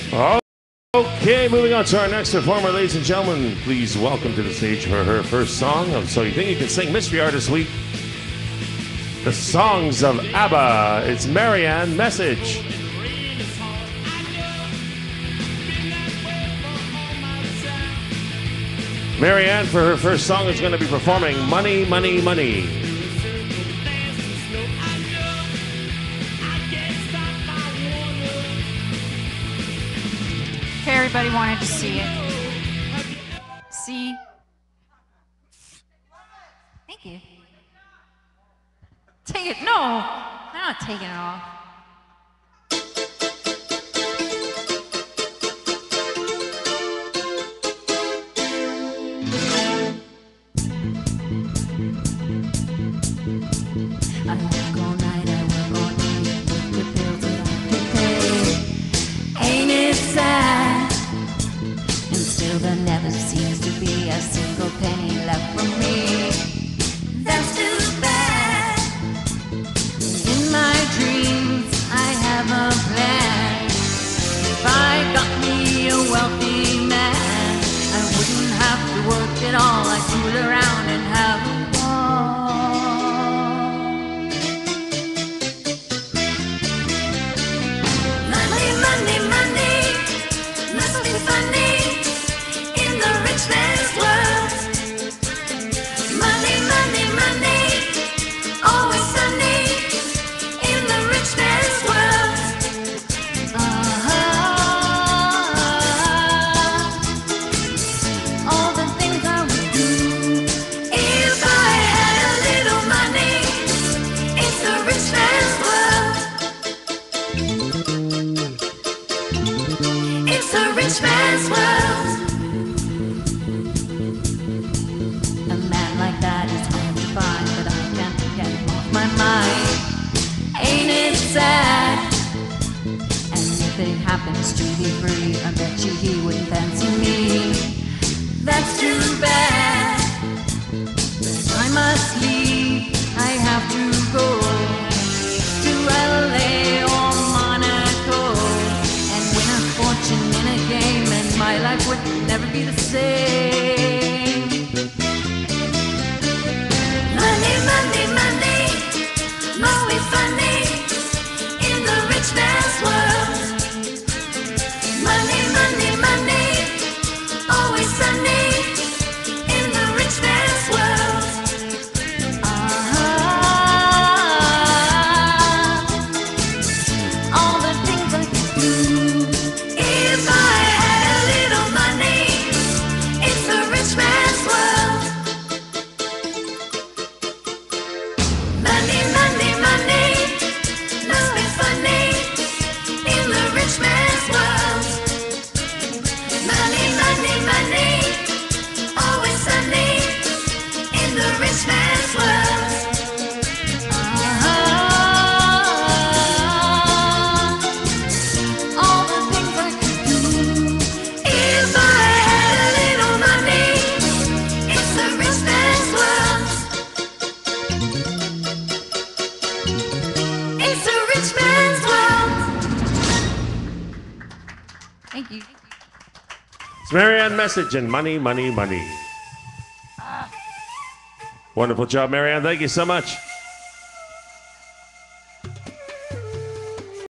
Okay, moving on to our next performer, ladies and gentlemen. Please welcome to the stage for her first song of So You Think You Can Sing Mystery Artist Week, the songs of ABBA. It's Marianne Message. Marianne, for her first song, is going to be performing Money, Money, Money. Everybody wanted to see it. See? Thank you. Take it. No, I'm not taking it off. I work all night, I work all day, the bills that I can pay. Ain't it sad? And still there never seems to be a single penny left for me. That's too bad. In my dreams, I have a plan. If I got me a wealthy man, I wouldn't have to work at all. I'd fool around and have a ball. Money, money, money, must be funny in the rich man's world. Money, money, money, always sunny in the rich man's world. All the things I would do if I had a little money. It's the rich man's world. It's the rich man's world. A man like that is hard to find, but I can't get him off my mind. Ain't it sad? And if it happens to be free, I bet you he wouldn't fancy me. That's too bad. I must leave. I have to go to LA or Monaco and win a fortune in a game, and my life would never be the same. Money, money, money, must be funny in the rich man's world. Money, money, money, always sunny in the rich man's world. All the things I could do if I had a little money. It's the rich man's world. Money, money, money, must be funny in the rich man's world. Money, money, money, always sunny in the rich man's world. All the things I could do if I had a little money. It's the rich man's world. It's the rich man's world. Thank you. It's Marianne Message and Money, Money, Money. Wonderful job, Marianne. Thank you so much.